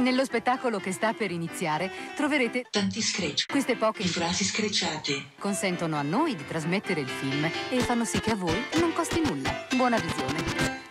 Nello spettacolo che sta per iniziare troverete tanti scratch. queste poche frasi screcciate. Consentono a noi di trasmettere il film e fanno sì che a voi non costi nulla. Buona visione.